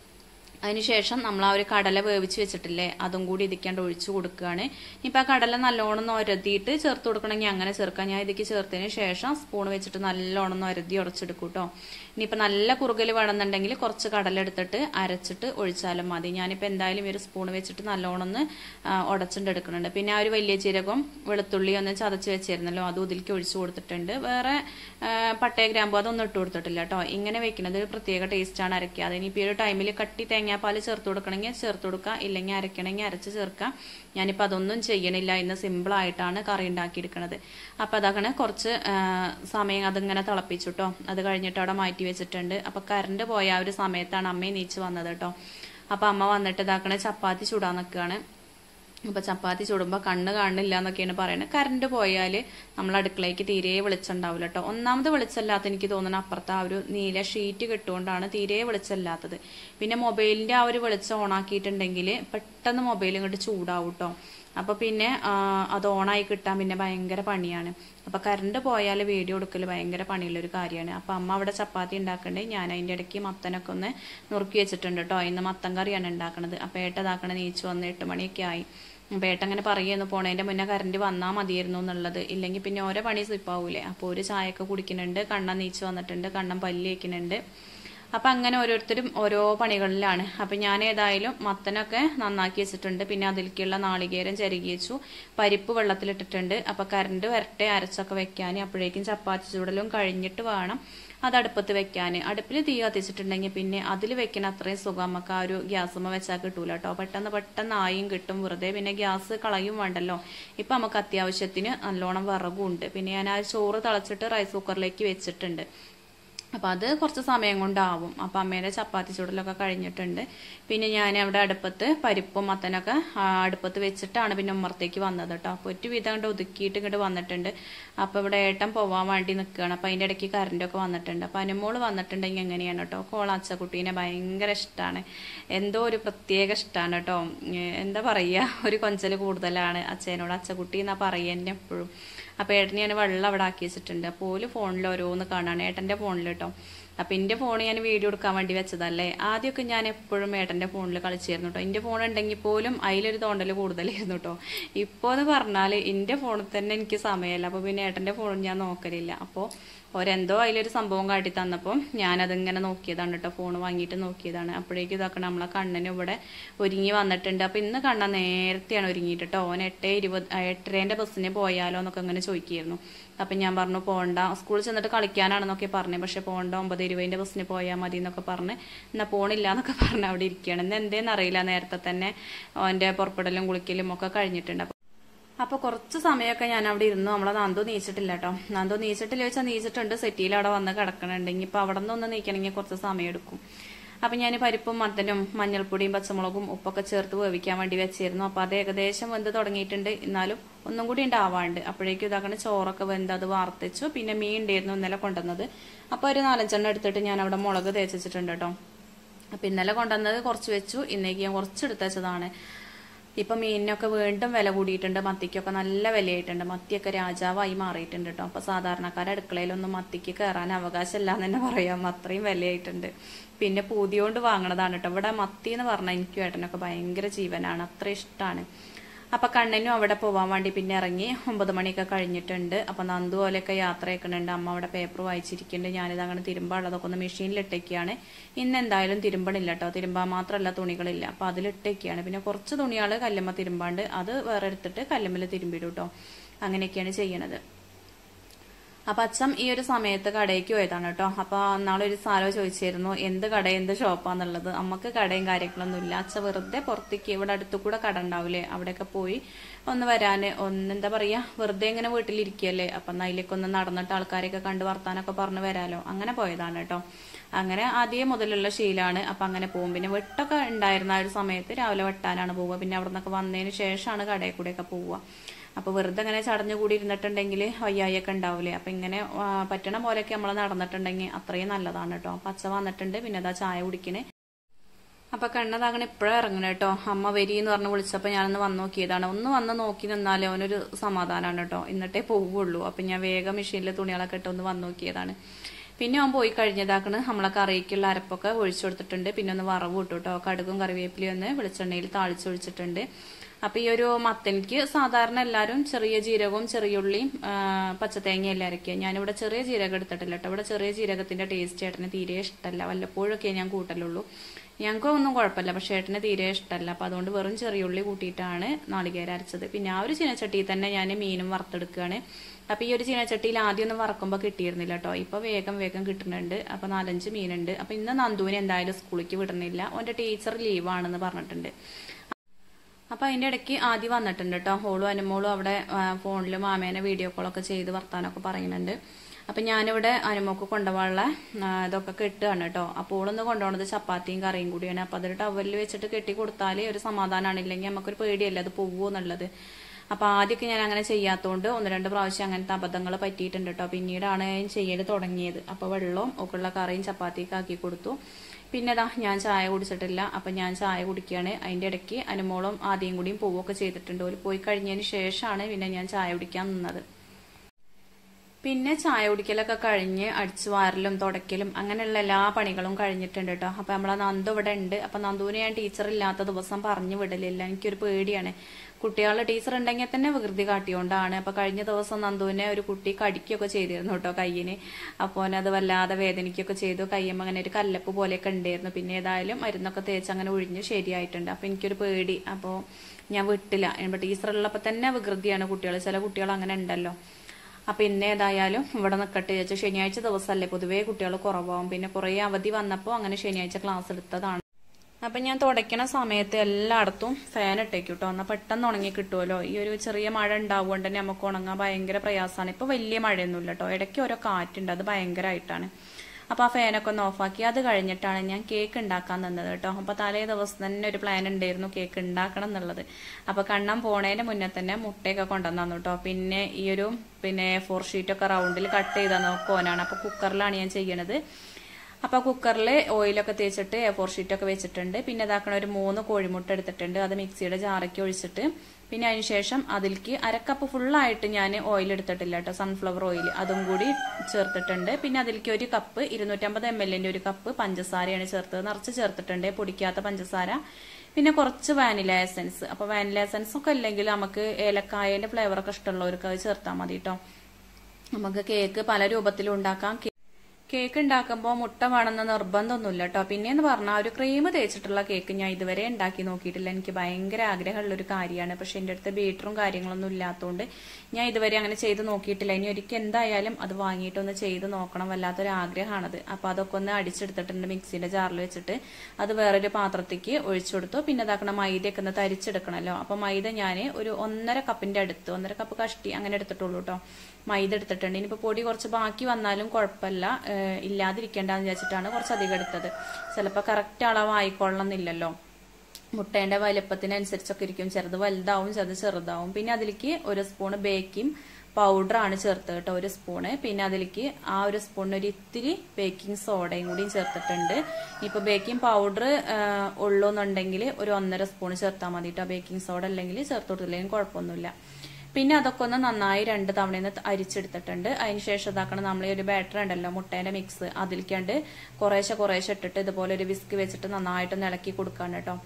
അതിനുശേഷം നമ്മൾ ആ ഒരു കടല വേവിച്ച് വെച്ചിട്ടില്ലേ, അതും കൂടി ഇതിക്കാണ്ട് ഒഴിച്ചു കൊടുക്കുകയാണ്. ഇപ്പം ആ കടല നല്ലോണം ഒരതിയിട്ട് ചേർത്ത് കൊടുക്കണമെങ്കിൽ അങ്ങനെ ചേർക്കാം. ഞാൻ ഇതിക്ക് ചേർത്തതിന് ശേഷം സ്പൂൺ വെച്ചിട്ട് നല്ലോണം ഒരതി ഉടച്ചെടുക്കും കേട്ടോ. ഇനിയിപ്പോൾ നല്ല കുറുകൽ വേണമെന്നുണ്ടെങ്കിൽ കുറച്ച് കടല എടുത്തിട്ട് അരച്ചിട്ട് ഒഴിച്ചാലും മതി. ഞാനിപ്പോൾ എന്തായാലും ഒരു സ്പൂൺ വെച്ചിട്ട് നല്ലോണം ഒന്ന് ഉടച്ചിട്ടെടുക്കുന്നുണ്ട്. പിന്നെ ആ ഒരു വലിയ ജീരകം വെളുത്തുള്ളി ഒന്ന് ചതച്ച് വെച്ചിരുന്നല്ലോ, അതും ഇതിലേക്ക് ഒഴിച്ചു കൊടുത്തിട്ടുണ്ട്. വേറെ പട്ടയ ഗ്രാമ്പോ അതൊന്നും ഇട്ട് കൊടുത്തിട്ടില്ല കേട്ടോ. ഇങ്ങനെ വെക്കുന്നത് ഒരു പ്രത്യേക ടേസ്റ്റാണ് അരയ്ക്കാതെ. ഇനിയിപ്പോൾ ഈ ഒരു ടൈമിൽ കട്ടി തേങ്ങാപ്പാൽ ചേർത്ത് കൊടുക്കണമെങ്കിൽ ചേർത്ത് കൊടുക്കുക, ഇല്ലെങ്കിൽ അരയ്ക്കണമെങ്കിൽ അരച്ച് ചേർക്കാം. ഞാനിപ്പോൾ അതൊന്നും ചെയ്യണില്ല, ഇന്ന് സിമ്പിളായിട്ടാണ് കറി ഉണ്ടാക്കിയെടുക്കുന്നത്. അപ്പം അതാണ് കുറച്ച് സമയം അതിങ്ങനെ തിളപ്പിച്ചു കേട്ടോ. അത് കഴിഞ്ഞിട്ട് അവിടെ മാറ്റി വെച്ചിട്ടുണ്ട്. അപ്പം കറണ്ട് പോയ ആ ഒരു സമയത്താണ് അമ്മയും നീച്ച് വന്നത് കേട്ടോ. അപ്പം അമ്മ വന്നിട്ട് ഇതാക്കണ ചപ്പാത്തി ചൂടാൻ നിൽക്കുകയാണ്. അപ്പൊ ചപ്പാത്തി ചൂടുമ്പോൾ കണ്ണ് കാണില്ല എന്നൊക്കെയാണ് പറയുന്നത്. കറണ്ട് പോയാൽ നമ്മൾ അടുക്കളയ്ക്ക് തീരെ വെളിച്ചമുണ്ടാവില്ല കേട്ടോ. ഒന്നാമത് വെളിച്ചമില്ലാത്ത എനിക്ക് തോന്നുന്നു അപ്പുറത്ത് ആ ഒരു നീല ഷീറ്റ് കിട്ടുകൊണ്ടാണ് തീരെ വെളിച്ചമില്ലാത്തത്. പിന്നെ മൊബൈലിന്റെ ആ ഒരു വെളിച്ചം ഓണാക്കിയിട്ടുണ്ടെങ്കിൽ പെട്ടെന്ന് മൊബൈൽ ഇങ്ങോട്ട് ചൂടാവും കേട്ടോ. അപ്പൊ പിന്നെ അത് ഓണായി കിട്ടാൻ പിന്നെ ഭയങ്കര പണിയാണ്. അപ്പൊ കറണ്ട് പോയാൽ വീഡിയോ എടുക്കൽ ഭയങ്കര പണിയുള്ളൊരു കാര്യമാണ്. അപ്പൊ അമ്മ അവിടെ ചപ്പാത്തി ഉണ്ടാക്കണ്ടേ, ഞാൻ അതിന്റെ ഇടയ്ക്ക് മത്തനൊക്കെ ഒന്ന് നുറുക്കി വെച്ചിട്ടുണ്ട് കേട്ടോ. ഇന്ന് മത്തൻ കറിയാണ് ഉണ്ടാക്കണത്. അപ്പൊ ഏട്ടതാക്കണ നീച്ചു വന്ന് 8 മണിയൊക്കെ ആയി. അപ്പൊ ഏട്ടൻ അങ്ങനെ പറയുന്നു പോണതിന്റെ മുന്നേ കറണ്ട് വന്നാൽ മതിയായിരുന്നു എന്നുള്ളത്, ഇല്ലെങ്കിൽ പിന്നെ ഓരോ പണി സ്ലിപ്പാവൂലേ. അപ്പോൾ ഒരു ചായയൊക്കെ കുടിക്കുന്നുണ്ട്, കണ്ണൻ നീച്ചു വന്നിട്ടുണ്ട്, കണ്ണൻ പല്ല് വയ്ക്കുന്നുണ്ട്. അപ്പൊ അങ്ങനെ ഓരോരുത്തരും ഓരോ പണികളിലാണ്. അപ്പൊ ഞാൻ ഏതായാലും മത്തനൊക്കെ നന്നാക്കി വെച്ചിട്ടുണ്ട്. പിന്നെ അതിലേക്കുള്ള നാളികേരം ചിരകി വെച്ചു, പരിപ്പ് വെള്ളത്തിലിട്ടിട്ടുണ്ട്. അപ്പൊ കറണ്ട് വരട്ടെ അരച്ചൊക്കെ വെക്കാൻ. അപ്പോഴേക്കും ചപ്പാത്തി ചൂടലും കഴിഞ്ഞിട്ട് വേണം അത് അടുപ്പത്ത് വെക്കാൻ. അടുപ്പിൽ തീ കത്തിച്ചിട്ടുണ്ടെങ്കിൽ പിന്നെ അതിൽ വെക്കുന്ന അത്രയും സുഖം നമുക്ക് ആ ഒരു ഗ്യാസുമ്മ വെച്ചാൽ കിട്ടൂല കേട്ടോ. പെട്ടെന്ന് ആയും കിട്ടും, വെറുതെ പിന്നെ ഗ്യാസ് കളയും വേണ്ടല്ലോ. ഇപ്പൊ നമുക്ക് അത്യാവശ്യത്തിന് നല്ലോണം വിറകും ഉണ്ട്. പിന്നെ ഞാൻ ആ ചോറ് തിളച്ചിട്ട് റൈസ് കുക്കറിലേക്ക് വെച്ചിട്ടുണ്ട്. അപ്പൊ അത് കുറച്ച് സമയം കൊണ്ടാവും. അപ്പൊ അമ്മേന്റെ ചപ്പാത്തി ചൂടലൊക്കെ കഴിഞ്ഞിട്ടുണ്ട്. പിന്നെ ഞാൻ അവിടെ അടുപ്പത്ത് പരിപ്പും മത്തനൊക്കെ അടുപ്പത്ത് വെച്ചിട്ടാണ് പിന്നെ ഉമ്മറത്തേക്ക് വന്നത് കേട്ടോ. അപ്പൊ ഒരു വിധം കൊണ്ട് ഒതുക്കിയിട്ട് ഇങ്ങോട്ട് വന്നിട്ടുണ്ട്. അപ്പൊ ഇവിടെ ഏട്ടൻ പോവാൻ വേണ്ടി നിൽക്കുകയാണ്. അപ്പൊ അതിന്റെ ഇടയ്ക്ക് കറണ്ടൊക്കെ വന്നിട്ടുണ്ട്. അപ്പൊ അനുമോള് വന്നിട്ടുണ്ടെങ്കിൽ എങ്ങനെയാണ് കേട്ടോ, കോളാച്ചക്കുട്ടീനെ ഭയങ്കര ഇഷ്ടമാണ്, എന്തോ ഒരു പ്രത്യേക ഇഷ്ടമാണ് കേട്ടോ. എന്താ പറയാ, ഒരു കൊഞ്ചല് കൂടുതലാണ് അച്ഛനോട്. അച്ചക്കുട്ടി എന്നാ പറയുക എന്നെ എപ്പോഴും. അപ്പൊ ഏട്ടന് ഞാൻ വെള്ളം അവിടെ ആക്കി വെച്ചിട്ടുണ്ട്. അപ്പോൾ ഫോണിൽ ഓരോന്ന് കാണാണ്, ഏട്ടന്റെ ഫോണിൽ കേട്ടോ. അപ്പൊ എന്റെ ഫോൺ ഞാൻ വീഡിയോ എടുക്കാൻ വേണ്ടി വെച്ചതല്ലേ. ആദ്യമൊക്കെ ഞാൻ എപ്പോഴും ഏട്ടന്റെ ഫോണിൽ കളിച്ചിരുന്നു കേട്ടോ. എന്റെ ഫോൺ ഉണ്ടെങ്കിൽ പോലും അതിലൊരു തോണ്ടല് കൂടുതലായിരുന്നു കേട്ടോ. ഇപ്പൊ എന്ന് പറഞ്ഞാല് എന്റെ ഫോണിൽ തന്നെ എനിക്ക് സമയമല്ല. അപ്പൊ പിന്നെ ഏട്ടന്റെ ഫോൺ ഞാൻ നോക്കലില്ല. അപ്പോ ഒരെന്തോ അതിലൊരു സംഭവം കാട്ടി തന്നപ്പോൾ ഞാനതിങ്ങനെ നോക്കിയതാണ് കേട്ടോ, ഫോൺ വാങ്ങിയിട്ട് നോക്കിയതാണ്. അപ്പോഴേക്കും ഇതാക്കണം നമ്മളെ കണ്ണനും ഇവിടെ ഒരുങ്ങി വന്നിട്ടുണ്ട്. അപ്പൊ ഇന്ന് കണ്ണ നേരത്തെയാണ് ഒരുങ്ങിയിട്ട് കേട്ടോ. ഓൻ 8:20 ബസ്സിന് പോയാലോ എന്നൊക്കെ അങ്ങനെ ചോദിക്കായിരുന്നു. അപ്പൊ ഞാൻ പറഞ്ഞു പോണ്ട, സ്കൂളിൽ ചെന്നിട്ട് കളിക്കാനാണെന്നൊക്കെ പറഞ്ഞു. പക്ഷെ പോണ്ട, 9:20 ബസ്സിന് പോയാൽ മതി എന്നൊക്കെ പറഞ്ഞ് എന്നാ പോണില്ല എന്നൊക്കെ പറഞ്ഞ് അവിടെ ഇരിക്കുകയാണ്. ഇന്ന് എന്തേന്ന് അറിയില്ല, നേരത്തെ തന്നെ ഓന്റെ പുറപ്പെടലും കുളിക്കലും ഒക്കെ കഴിഞ്ഞിട്ടുണ്ട്. അപ്പൊ കുറച്ച് സമയമൊക്കെ ഞാൻ അവിടെ ഇരുന്നു. നമ്മളെ നന്ദു നീച്ചിട്ടില്ല കേട്ടോ. നന്ദു നീച്ചിട്ടില്ല വെച്ചാൽ നീച്ചിട്ടുണ്ട്, സെറ്റിയിൽ അവിടെ വന്ന് കിടക്കണുണ്ടെങ്കിൽ ഇപ്പൊ അവിടെ നിന്ന് നീക്കണമെങ്കിൽ കുറച്ച് സമയം എടുക്കും. അപ്പൊ ഞാൻ പരിപ്പും മത്തനും മഞ്ഞൾപ്പൊടിയും പച്ചമുളകും ഉപ്പൊക്കെ ചേർത്ത് വേവിക്കാൻ വേണ്ടി വെച്ചിരുന്നു. അപ്പൊ അത് ഏകദേശം വെന്ത് തുടങ്ങിയിട്ടുണ്ട്, എന്നാലും ഒന്നും കൂടി ഉണ്ടാവാണ്ട്. അപ്പോഴേക്കും ഇതാക്കണ ചോറൊക്കെ വെന്ത് അത് വാർത്തിച്ചു. പിന്നെ മീൻ ഉണ്ടായിരുന്നു ഇന്നലെ കൊണ്ടുവന്നത്. അപ്പൊ ഒരു 4-5 എടുത്തിട്ട് ഞാൻ അവിടെ മുളക് തേച്ചിട്ടുണ്ട് കേട്ടോ. അപ്പൊ ഇന്നലെ കൊണ്ടുവന്നത് കുറച്ച് വെച്ചു, ഇന്നേക്ക് ഞാൻ കുറച്ചെടുത്ത് വെച്ചതാണ്. ഇപ്പൊ മീനിനൊക്കെ വീണ്ടും വില കൂടിയിട്ടുണ്ട്, മത്തിക്കൊക്കെ നല്ല വിലയായിട്ടുണ്ട്. മത്തിയൊക്കെ രാജാവായി മാറിയിട്ടുണ്ട് കേട്ടോ. അപ്പൊ സാധാരണക്കാരെ അടുക്കളയിലൊന്നും മത്തിക്ക് കയറാൻ അവകാശമില്ല എന്ന് തന്നെ പറയാം, അത്രയും വിലയായിട്ടുണ്ട്. പിന്നെ പൂതിയോണ്ട് വാങ്ങണതാണ് കേട്ടോ. ഇവിടെ മത്തി എന്ന് പറഞ്ഞാൽ എനിക്കും ഏട്ടനൊക്കെ ഭയങ്കര ജീവനാണ്, അത്ര ഇഷ്ടമാണ്. അപ്പൊ കണ്ണനും അവിടെ പോവാൻ വേണ്ടി പിന്നെ ഇറങ്ങി. 9 മണിയൊക്കെ കഴിഞ്ഞിട്ടുണ്ട്. അപ്പൊ നന്ദു പോലെയൊക്കെ യാത്ര ആക്കുന്നുണ്ട്. അമ്മ അവിടെ പേപ്പർ വായിച്ചിരിക്കുന്നുണ്ട്. ഞാനിത് അങ്ങനെ തിരുമ്പാനുള്ളതൊക്കെ ഒന്ന് മെഷീനിലിട്ടേക്കാണ്. ഇന്ന് എന്തായാലും തിരുമ്പണില്ല കേട്ടോ, തിരുമ്പാൻ മാത്രമല്ല തുണികളില്ല, അപ്പൊ അതിലിട്ടേക്കാണ്. പിന്നെ കുറച്ച് തുണികള് കല്ലുമ്മ തിരുമ്പാണ്ട് അത് വേറെ എടുത്തിട്ട് കല്ലുമ്മല് തിരുമ്പിടും കേട്ടോ. അങ്ങനെയൊക്കെയാണ് ചെയ്യണത്. അപ്പൊ അച്ഛൻ ഈ ഒരു സമയത്ത് കടയ്ക്ക് പോയതാണ് കേട്ടോ. അപ്പൊ നാളൊരു സാലോ ചോദിച്ചിരുന്നു എന്ത് കട എന്ത് ഷോപ്പാന്നുള്ളത്. അമ്മക്ക് കടയും കാര്യങ്ങളൊന്നും ഇല്ല. അച്ഛൻ വെറുതെ പുറത്തേക്ക്, ഇവിടെ അടുത്തു കൂടെ കട ഉണ്ടാവില്ലേ, അവിടെയൊക്കെ പോയി ഒന്ന് വരാന്, എന്താ പറയാ, വെറുതെ ഇങ്ങനെ വീട്ടിലിരിക്കല്ലേ, അപ്പൊ അതിലേക്കൊന്ന് നടന്നിട്ട് ആൾക്കാരെയൊക്കെ കണ്ട് വർത്താനൊക്കെ പറഞ്ഞു വരാലോ, അങ്ങനെ പോയതാണ് കേട്ടോ. അങ്ങനെ ആദ്യം മുതലുള്ള ശീലാണ്. അപ്പൊ അങ്ങനെ പോകും. പിന്നെ വെട്ടൊക്കെ ഉണ്ടായിരുന്ന ആ ഒരു സമയത്ത് രാവിലെ വെട്ടാനാണ് പോവുക. പിന്നെ അവിടെ നിന്നൊക്കെ വന്നതിന് ശേഷമാണ് കടയിൽ കൂടെയൊക്കെ പോവുക. അപ്പൊ വെറുതെ ഇങ്ങനെ ചടഞ്ഞു കൂടി ഇരുന്നിട്ടുണ്ടെങ്കിൽ വയ്യായൊക്കെ ഉണ്ടാവില്ലേ. അപ്പൊ ഇങ്ങനെ പറ്റണ പോലെയൊക്കെ നമ്മൾ നടന്നിട്ടുണ്ടെങ്കിൽ അത്രയും നല്ലതാണ് കേട്ടോ. അപ്പൊ അച്ഛൻ വന്നിട്ടുണ്ട്. പിന്നെ അതാ ചായ കുടിക്കണേ. അപ്പൊ കണ്ണതാകണ ഇപ്പഴാ ഇറങ്ങണ കേട്ടോ. അമ്മ വരീന്ന് പറഞ്ഞ് വിളിച്ചപ്പോ ഞാനൊന്ന് വന്ന് നോക്കിയതാണ്. ഒന്ന് വന്ന് നോക്കി നിന്നാലേ അവനൊരു സമാധാനമാണ് കേട്ടോ. എന്നിട്ടേ പോവുള്ളൂ. അപ്പൊ ഞാൻ വേഗം മെഷീനിലെ തുണികളൊക്കെ ഇട്ട് ഒന്ന് വന്ന് നോക്കിയതാണ്. പിന്നെ അവൻ പോയി കഴിഞ്ഞതാക്കണ് നമ്മളെ കറിക്കുള്ള അരപ്പൊക്കെ ഒഴിച്ചു കൊടുത്തിട്ടുണ്ട്. പിന്നെ ഒന്ന് വറവ് ഇട്ടു കേട്ടോ. കടുകും കറിവേപ്പിലയും ഒന്ന് വെളിച്ചെണ്ണയിൽ താളിച്ചൊഴിച്ചിട്ടുണ്ട്. അപ്പൊ ഈ ഒരു മത്തനിക്ക് സാധാരണ എല്ലാവരും ചെറിയ ജീരകവും ചെറിയുള്ളിയും പച്ചത്തേങ്ങയും അരയ്ക്കുക. ഞാനിവിടെ ചെറിയ ജീരകം എടുത്തിട്ടില്ല കേട്ടോ. ഇവിടെ ചെറിയ ജീരകത്തിന്റെ ടേസ്റ്റ് ഏട്ടന് തീരെ ഇഷ്ടമല്ല. വല്ലപ്പോഴൊക്കെ ഞാൻ കൂട്ടലുള്ളൂ. ഞങ്ങൾക്ക് ഒന്നും കുഴപ്പമില്ല, പക്ഷെ ഏട്ടന് തീരെ ഇഷ്ടമല്ല. അപ്പൊ അതുകൊണ്ട് വെറും ചെറിയുള്ളി കൂട്ടിയിട്ടാണ് നാളികേരം അരച്ചത്. പിന്നെ ആ ഒരു ചീനച്ചട്ടിയിൽ തന്നെ ഞാൻ മീനും വറുത്തെടുക്കുകയാണ്. അപ്പൊ ഈ ഒരു ചീനച്ചട്ടിയിൽ ആദ്യം ഒന്നും വറക്കുമ്പോൾ കിട്ടിയിരുന്നില്ല കേട്ടോ. ഇപ്പൊ വേഗം കിട്ടുന്നുണ്ട്. അപ്പൊ 4-5 മീനുണ്ട്. അപ്പൊ ഇന്ന് നന്ദുവിനെ എന്തായാലും സ്കൂളിലേക്ക് വിടണില്ല. ഓന്റെ ടീച്ചർ ലീവാണെന്ന് പറഞ്ഞിട്ടുണ്ട്. അപ്പൊ അതിന്റെ ഇടയ്ക്ക് ആദ്യം വന്നിട്ടുണ്ട് കേട്ടോ. ഹോളും അനുമോളും അവിടെ ഫോണിൽ മാമേനെ വീഡിയോ കോളൊക്കെ ചെയ്ത് വർത്താനൊക്കെ പറയുന്നുണ്ട്. അപ്പൊ ഞാനിവിടെ അനുമോക്ക് കൊണ്ടുപോകാനുള്ള ഇതൊക്കെ കെട്ടുകയാണ് കേട്ടോ. അപ്പോൾ ഓളൊന്ന് കൊണ്ടുപോകുന്നത് ചപ്പാത്തിയും കറിയും കൂടിയാണ്. അപ്പൊ അതൊരു ടവലിൽ വെച്ചിട്ട് കെട്ടി കൊടുത്താലേ ഒരു സമാധാനമാണ്. ഇല്ലെങ്കിൽ നമുക്കൊരു പേടിയല്ല അത് പോവോ എന്നുള്ളത്. അപ്പൊ ആദ്യമൊക്കെ ഞാൻ അങ്ങനെ ചെയ്യാത്തതുകൊണ്ട് 1-2 പ്രാവശ്യം അങ്ങനത്തെ അബദ്ധങ്ങൾ പറ്റിയിട്ടുണ്ട് കേട്ടോ. പിന്നീടാണ് ഞാൻ ചെയ്യൽ തുടങ്ങിയത്. അപ്പൊ വെള്ളവും ഒക്കെയുള്ള കറിയും ചപ്പാത്തിയൊക്കെ ആക്കി കൊടുത്തു. പിന്നെതാ ഞാൻ ചായ കുടിച്ചിട്ടില്ല. അപ്പൊ ഞാൻ ചായ കുടിക്കുകയാണ്. അതിന്റെ ഇടയ്ക്ക് അനുമോളും ആദ്യം കൂടിയും പോവുകയൊക്കെ ചെയ്തിട്ടുണ്ട്. ഒരു പോയി കഴിഞ്ഞതിന് ശേഷമാണ് പിന്നെ ഞാൻ ചായ കുടിക്കാൻ നിന്നത്. പിന്നെ ചായ കുടിക്കലൊക്കെ കഴിഞ്ഞ് അടിച്ചു വാരലും തുടയ്ക്കലും അങ്ങനെയുള്ള എല്ലാ പണികളും കഴിഞ്ഞിട്ടുണ്ട് കേട്ടോ. അപ്പൊ നമ്മളെ നന്ദു ഇവിടെ ഉണ്ട്. അപ്പൊ നന്ദുവിനെ ഞാൻ ടീച്ചർ ഇല്ലാത്ത ദിവസം പറഞ്ഞു വിടലില്ല. എനിക്കൊരു പേടിയാണ്. കുട്ടികളുടെ ടീച്ചർ ഉണ്ടെങ്കിൽ തന്നെ വികൃതി കാട്ടിയോണ്ടാണ്. അപ്പൊ കഴിഞ്ഞ ദിവസം നന്ദുവിനെ ഒരു കുട്ടി കടിക്കുകയൊക്കെ ചെയ്തിരുന്നു കേട്ടോ കയ്യിന്. അപ്പോൾ അത് വല്ലാതെ വേദനിക്കുകയൊക്കെ ചെയ്തു. കയ്യമ്മ അങ്ങനെ ഒരു കല്ലപ്പ് പോലെയൊക്കെ ഉണ്ടായിരുന്നു. പിന്നെ ഏതായാലും മരുന്നൊക്കെ തേച്ച് അങ്ങനെ ഒഴിഞ്ഞ് ശരിയായിട്ടുണ്ട്. അപ്പൊ എനിക്കൊരു പേടി. അപ്പോൾ ഞാൻ വിട്ടില്ല. ടീച്ചർ ഉള്ളപ്പോ തന്നെ വികൃതിയാണ് കുട്ടികൾ. ചില കുട്ടികൾ അങ്ങനെ ഉണ്ടല്ലോ. അപ്പൊ ഇന്ന് ഏതായാലും ഇവിടെ നിൽക്കട്ടെ ചോദിച്ചു. ശനിയാഴ്ച ദിവസമല്ലേ പൊതുവേ കുട്ടികൾ കുറവാകും. പിന്നെ കുറെ അവധി വന്നപ്പോൾ അങ്ങനെ ശനിയാഴ്ച ക്ലാസ് എടുത്തതാണ്. അപ്പൊ ഞാൻ തുടയ്ക്കണ സമയത്ത് എല്ലായിടത്തും ഫാൻ ഇട്ടേക്കൂട്ടോ. എന്നാൽ പെട്ടെന്ന് ഉണങ്ങി കിട്ടുമല്ലോ. ഈ ഒരു ചെറിയ മഴ ഉണ്ടാവുകൊണ്ട് തന്നെ നമുക്ക് ഉണങ്ങാൻ ഭയങ്കര പ്രയാസമാണ്. ഇപ്പൊ വലിയ മഴയൊന്നുമില്ല കേട്ടോ. ഇടയ്ക്ക് ഓരോ കാറ്റുണ്ട്. അത് ഭയങ്കരമായിട്ടാണ്. അപ്പൊ ആ ഫാനൊക്കെ ഒന്ന് ഓഫാക്കി. അത് കഴിഞ്ഞിട്ടാണ് ഞാൻ കേക്ക് ഉണ്ടാക്കാൻ നിന്നത് കേട്ടോ. അപ്പൊ തലേ ദിവസം തന്നെ ഒരു പ്ലാൻ ഉണ്ടായിരുന്നു കേക്ക് ഉണ്ടാക്കണം എന്നുള്ളത്. അപ്പൊ കണ്ണൻ പോണേന്റെ മുന്നേ തന്നെ മുട്ടയൊക്കെ കൊണ്ടുവന്നു കേട്ടോ. പിന്നെ ഈ ഒരു A4 ഷീറ്റൊക്കെ റൗണ്ടിൽ കട്ട് ചെയ്താൽ നോക്കോനാണ്. അപ്പൊ കുക്കറിലാണ് ഞാൻ ചെയ്യണത്. അപ്പൊ കുക്കറിൽ ഓയിലൊക്കെ തേച്ചിട്ട് A4 ഷീറ്റൊക്കെ വെച്ചിട്ടുണ്ട്. പിന്നെ ഇതാക്കണ ഒരു 3 കോഴിമുട്ട എടുത്തിട്ടുണ്ട്. അത് മിക്സിയുടെ ജാറയ്ക്ക് ഒഴിച്ചിട്ട് പിന്നെ അതിനുശേഷം അതിലേക്ക് 1/2 കപ്പ് ഫുള്ളായിട്ട് ഞാൻ ഓയിൽ എടുത്തിട്ടില്ല കേട്ടോ. സൺഫ്ലവർ ഓയിൽ അതും കൂടി ചേർത്തിട്ടുണ്ട്. പിന്നെ അതിലേക്ക് 1 കപ്പ് 250 ml 1 കപ്പ് പഞ്ചസാരയാണ് ചേർത്തത്. നിറച്ച് ചേർത്തിട്ടുണ്ട്, പൊടിക്കാത്ത പഞ്ചസാര. പിന്നെ കുറച്ച് വാനില എസൻസ്. അപ്പൊ വാനില എസൻസ് ഒക്കെ അല്ലെങ്കിൽ നമുക്ക് ഏലക്കായന്റെ ഫ്ലേവറൊക്കെ ഇഷ്ടമുള്ളവർക്ക് അത് ചേർത്താൽ മതി കേട്ടോ. നമുക്ക് കേക്ക് പല രൂപത്തിലും ഉണ്ടാക്കാം. കേക്ക് ഉണ്ടാക്കുമ്പോൾ മുട്ട വേണമെന്ന് നിർബന്ധമൊന്നുമില്ല കേട്ടോ. പിന്നെയെന്ന് പറഞ്ഞാൽ ഒരു ക്രീം തേച്ചിട്ടുള്ള കേക്ക് ഞാൻ ഇതുവരെ ഉണ്ടാക്കി നോക്കിയിട്ടില്ല. എനിക്ക് ഭയങ്കര ആഗ്രഹമുള്ളൊരു കാര്യമാണ്. പക്ഷെ എൻ്റെ അടുത്ത് ബീറ്ററും കാര്യങ്ങളൊന്നും ഇല്ലാത്തതുകൊണ്ട് ഞാൻ ഇതുവരെ അങ്ങനെ ചെയ്ത് നോക്കിയിട്ടില്ല. ഇനി ഒരിക്കൽ എന്തായാലും അത് വാങ്ങിയിട്ടൊന്ന് ചെയ്ത് നോക്കണം. വല്ലാത്തൊരു ആഗ്രഹമാണത്. അപ്പൊ അതൊക്കെ ഒന്ന് അടിച്ചെടുത്തിട്ടുണ്ട് മിക്സിയുടെ ജാറിൽ വെച്ചിട്ട്. അത് വേറൊരു പാത്രത്തേക്ക് ഒഴിച്ചു കൊടുത്തു. പിന്നെ ഇതാക്കണം മൈദയൊക്കെ ഒന്ന് തരിച്ചെടുക്കണമല്ലോ. അപ്പൊ മൈദ ഞാൻ ഒരു 1.5 കപ്പിന്റെ അടുത്ത് 1.5 കപ്പ് കഷ്ടി അങ്ങനെ എടുത്തിട്ടുള്ളൂ കേട്ടോ. മൈദ എടുത്തിട്ടുണ്ട്. ഇനിയിപ്പോ പൊടി കുറച്ച് ബാക്കി വന്നാലും കുഴപ്പമില്ല, ഇല്ലാതിരിക്കേണ്ടെന്ന് വിചാരിച്ചിട്ടാണ് കുറച്ചധികം എടുത്തത്. ചിലപ്പോൾ കറക്റ്റ് അളവായിക്കൊള്ളണമെന്നില്ലല്ലോ. മുട്ടേന്റെ വലുപ്പത്തിനനുസരിച്ചൊക്കെ ഇരിക്കും. ചെറുത് വലുതാവും, ചെറുത് ചെറുതാവും. പിന്നെ അതിലേക്ക് 1 സ്പൂൺ ബേക്കിംഗ് പൗഡർ ആണ് ചേർത്തത് കേട്ടോ, 1 സ്പൂണ്. പിന്നെ അതിലേക്ക് ആ 1 സ്പൂണിന് ഒരു ഇത്തിരി ബേക്കിംഗ് സോഡയും കൂടിയും ചേർത്തിട്ടുണ്ട്. ഇപ്പൊ ബേക്കിംഗ് പൗഡർ ഉള്ളൂന്നുണ്ടെങ്കിൽ ഒരു 1.5 സ്പൂൺ ചേർത്താൽ മതി കേട്ടോ. ബേക്കിംഗ് സോഡ അല്ലെങ്കിൽ ചേർത്ത് കൊടുത്തില്ലെങ്കിൽ കുഴപ്പമൊന്നുമില്ല. പിന്നെ അതൊക്കെ ഒന്ന് നന്നായി 2 തവണ അരിച്ചെടുത്തിട്ടുണ്ട്. അതിനുശേഷം ഇതാക്കണം നമ്മൾ ഈ ഒരു ബാറ്റർ ഉണ്ടല്ലോ മുട്ടേന്റെ മിക്സ്, അതിലേക്കാണ്ട് കുറേശ്ശെ ഇട്ടിട്ട് ഇതുപോലെ ഒരു വിസ്ക് വെച്ചിട്ട് നന്നായിട്ട് ഇളക്കി കൊടുക്കാണ് കേട്ടോ.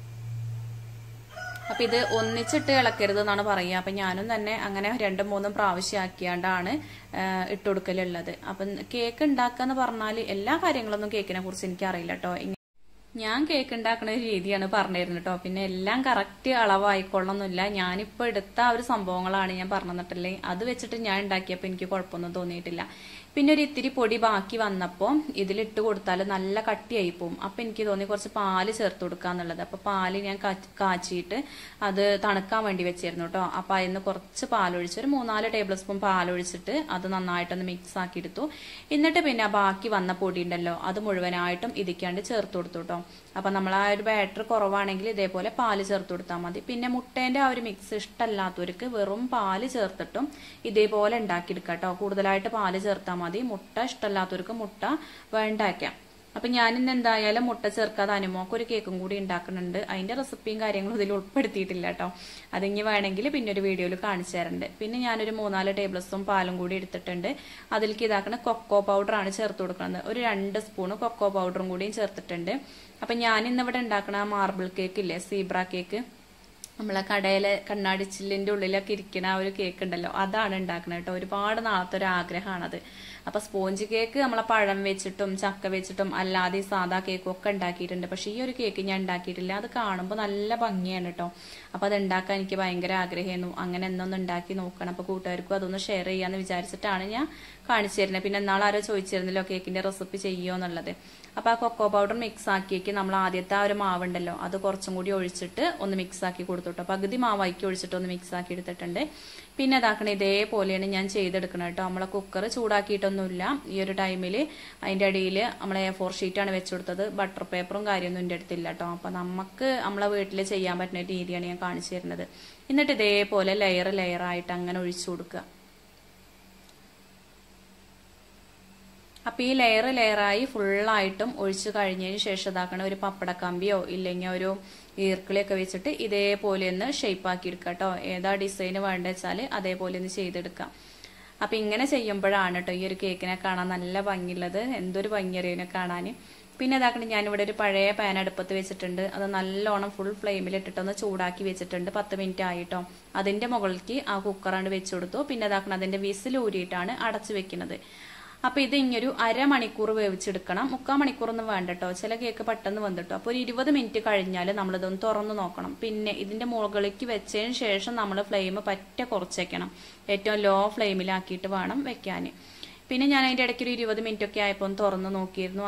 അപ്പൊ ഇത് ഒന്നിച്ചിട്ട് ഇളക്കരുത് എന്നാണ് പറയുക. അപ്പൊ ഞാനും തന്നെ അങ്ങനെ 2-3 പ്രാവശ്യം ആക്കിയാണ്ടാണ് ഇട്ടുകൊടുക്കലുള്ളത്. അപ്പൊ കേക്ക് ഉണ്ടാക്കാന്ന് പറഞ്ഞാല് എല്ലാ കാര്യങ്ങളൊന്നും കേക്കിനെ കുറിച്ച് എനിക്ക് അറിയില്ല കേട്ടോ. ഞാൻ കേക്ക് ഉണ്ടാക്കുന്ന രീതിയാണ് പറഞ്ഞിരുന്നു കേട്ടോ. പിന്നെ എല്ലാം കറക്റ്റ് അളവായിക്കൊള്ളണമെന്നില്ല. ഞാനിപ്പോ എടുത്ത ആ ഒരു സംഭവങ്ങളാണ് ഞാൻ പറഞ്ഞു തന്നിട്ടില്ലേ. അത് വെച്ചിട്ട് ഞാൻ ഉണ്ടാക്കിയപ്പോ എനിക്ക് കുഴപ്പമൊന്നും തോന്നിയിട്ടില്ല. പിന്നെ ഒരു ഇത്തിരി പൊടി ബാക്കി വന്നപ്പോൾ ഇതിലിട്ട് കൊടുത്താൽ നല്ല കട്ടിയായി പോവും. അപ്പൊ എനിക്ക് തോന്നി കുറച്ച് പാല് ചേർത്ത് കൊടുക്കാന്നുള്ളത്. അപ്പൊ പാല് ഞാൻ കാച്ചിയിട്ട് അത് തണുക്കാൻ വേണ്ടി വെച്ചിരുന്നു കേട്ടോ. അപ്പൊ അതിന് കുറച്ച് പാലൊഴിച്ച് ഒരു 3-4 ടേബിൾ സ്പൂൺ പാലൊഴിച്ചിട്ട് അത് നന്നായിട്ടൊന്ന് മിക്സ് ആക്കി എടുത്തു. എന്നിട്ട് പിന്നെ ബാക്കി വന്ന പൊടി ഉണ്ടല്ലോ അത് മുഴുവനായിട്ടും ഇതിക്കാണ്ട് ചേർത്ത് കൊടുത്തു കേട്ടോ. അപ്പൊ നമ്മൾ ആ ഒരു ബാറ്റർ കുറവാണെങ്കിൽ ഇതേപോലെ പാല് ചേർത്ത് കൊടുത്താൽ മതി. പിന്നെ മുട്ടേന്റെ ആ ഒരു മിക്സ് ഇഷ്ടമല്ലാത്തവർക്ക് വെറും പാല് ചേർത്തിട്ടും ഇതേപോലെ ഉണ്ടാക്കിയെടുക്കാം കേട്ടോ. കൂടുതലായിട്ട് പാല് ചേർത്താൽ മതി. മുട്ട ഇഷ്ടമല്ലാത്തവർക്ക് മുട്ട വേണ്ടാക്കാം. അപ്പൊ ഞാനിന്ന് എന്തായാലും മുട്ട ചേർക്കാതെ അനുമോക്ക് ഒരു കേക്കും കൂടി ഉണ്ടാക്കുന്നുണ്ട്. അതിന്റെ റെസിപ്പിയും കാര്യങ്ങളും ഇതിൽ ഉൾപ്പെടുത്തിയിട്ടില്ല കേട്ടോ. അതിങ്ങി വേണമെങ്കിൽ പിന്നെ ഒരു വീഡിയോയിൽ കാണിച്ചു തരുന്നുണ്ട്. പിന്നെ ഞാനൊരു 3-4 ടേബിൾ സ്പൂൺ പാലും കൂടി എടുത്തിട്ടുണ്ട്. അതിലേക്ക് ഇതാക്കുന്ന കൊക്കോ പൗഡറാണ് ചേർത്ത് കൊടുക്കുന്നത്. ഒരു 2 സ്പൂൺ കൊക്കോ പൗഡറും കൂടിയും ചേർത്തിട്ടുണ്ട്. അപ്പൊ ഞാനിന്ന് ഇവിടെ ഉണ്ടാക്കണ മാർബിൾ കേക്ക് ഇല്ലേ, സീബ്ര കേക്ക്, നമ്മളെ കടയിലെ കണ്ണാടിച്ചില്ലിന്റെ ഉള്ളിലൊക്കെ ഇരിക്കുന്ന ആ ഒരു കേക്ക് ഉണ്ടല്ലോ, അതാണ് ഉണ്ടാക്കുന്നത് കേട്ടോ. ഒരുപാട് നാളത്തെ ഒരു ആഗ്രഹമാണത്. അപ്പൊ സ്പോഞ്ച് കേക്ക് നമ്മളെ പഴം വെച്ചിട്ടും ചക്ക വെച്ചിട്ടും അല്ലാതെ സാധാ കേക്കും ഒക്കെ ഉണ്ടാക്കിയിട്ടുണ്ട്. പക്ഷെ ഈ ഒരു കേക്ക് ഞാൻ ഉണ്ടാക്കിയിട്ടില്ല. അത് കാണുമ്പോൾ നല്ല ഭംഗിയാണ് കേട്ടോ. അപ്പൊ അത് ഉണ്ടാക്കാൻ എനിക്ക് ഭയങ്കര ആഗ്രഹമായിരുന്നു. അങ്ങനെ എന്നൊന്ന് ഉണ്ടാക്കി നോക്കണം. അപ്പൊ കൂട്ടുകാർക്കും അതൊന്ന് ഷെയർ ചെയ്യാന്ന് വിചാരിച്ചിട്ടാണ് ഞാൻ കാണിച്ചു തരുന്നത്. പിന്നെ നാളെ ആരോ ചോദിച്ചിരുന്നല്ലോ കേക്കിന്റെ റെസിപ്പി ചെയ്യുമോ എന്നുള്ളത്. അപ്പൊ ആ കൊക്കോ പൗഡർ മിക്സ് ആക്കിയേക്ക് നമ്മൾ ആദ്യത്തെ ആ ഒരു മാവുണ്ടല്ലോ അത് കുറച്ചും കൂടി ഒഴിച്ചിട്ട് ഒന്ന് മിക്സ് ആക്കി കൊടുത്തുട്ടോ. പകുതി മാവാക്കി ഒഴിച്ചിട്ട് ഒന്ന് മിക്സ് ആക്കി എടുത്തിട്ടുണ്ട്. പിന്നെ അതാക്കണേ ഇതേപോലെയാണ് ഞാൻ ചെയ്തെടുക്കണം കേട്ടോ. നമ്മളെ കുക്കർ ചൂടാക്കിയിട്ടൊന്നുമില്ല. ഈ ഒരു ടൈമിൽ അതിന്റെ അടിയിൽ നമ്മളെ A4 ഷീറ്റാണ് വെച്ചുകൊടുത്തത്. ബട്ടർ പേപ്പറും കാര്യമൊന്നും എൻ്റെ അടുത്തില്ല കേട്ടോ. അപ്പൊ നമുക്ക് നമ്മളെ വീട്ടിൽ ചെയ്യാൻ പറ്റുന്ന രീതിയാണ് ഞാൻ കാണിച്ചു തരുന്നത്. എന്നിട്ട് ഇതേപോലെ ലെയർ ആയിട്ട് അങ്ങനെ ഒഴിച്ചു കൊടുക്കുക. അപ്പൊ ഈ ലെയറായി ഫുള്ളായിട്ടും ഒഴിച്ചു കഴിഞ്ഞതിന് ശേഷം ഇതാക്കണ ഒരു പപ്പടക്കമ്പിയോ ഇല്ലെങ്കിൽ ഒരു ഈർക്കിളിയൊക്കെ വെച്ചിട്ട് ഇതേപോലെ ഒന്ന് ഷേപ്പ് ആക്കി എടുക്കുക കേട്ടോ. ഏതാ ഡിസൈന് വേണ്ട വെച്ചാൽ അതേപോലെ ഒന്ന് ചെയ്തെടുക്കാം. അപ്പൊ ഇങ്ങനെ ചെയ്യുമ്പോഴാണ് കേട്ടോ ഈ ഒരു കേക്കിനെ കാണാൻ നല്ല ഭംഗിയുള്ളത്. എന്തൊരു ഭംഗിയറിയനെ കാണാൻ. പിന്നെ ഇതാക്കണ ഞാനിവിടെ ഒരു പഴയ പാൻ അടുപ്പത്ത് വെച്ചിട്ടുണ്ട്. അത് നല്ലോണം ഫുൾ ഫ്ലെയിമിൽ ഇട്ടിട്ടൊന്ന് ചൂടാക്കി വെച്ചിട്ടുണ്ട്. 10 മിനിറ്റ് ആയിട്ടോ. അതിന്റെ മുകളിലേക്ക് ആ കുക്കറാണ്ട് വെച്ചു കൊടുത്തു. പിന്നെ ഇതാക്കണ അതിന്റെ വിസിൽ ഊരിയിട്ടാണ് അടച്ചു വെക്കുന്നത്. അപ്പൊ ഇത് ഇങ്ങൊരു അരമണിക്കൂർ വേവിച്ചെടുക്കണം. 3/4 മണിക്കൂറൊന്നും വേണ്ട കേട്ടോ. ചില കേക്ക് പെട്ടെന്ന് വന്നിട്ടോ. അപ്പൊ ഒരു 20 മിനിറ്റ് കഴിഞ്ഞാൽ നമ്മളിതൊന്ന് തുറന്നു നോക്കണം. പിന്നെ ഇതിന്റെ മുകളിലേക്ക് വെച്ചതിന് ശേഷം നമ്മൾ ഫ്ലെയിം പറ്റ കുറച്ചേക്കണം. ഏറ്റവും ലോ ഫ്ലെയിമിലാക്കിയിട്ട് വേണം വെക്കാൻ. പിന്നെ ഞാൻ അതിന്റെ ഇടയ്ക്ക് ഒരു 20 മിനിറ്റ് ഒക്കെ ആയപ്പോൾ ഒന്ന് തുറന്നു നോക്കിയിരുന്നു.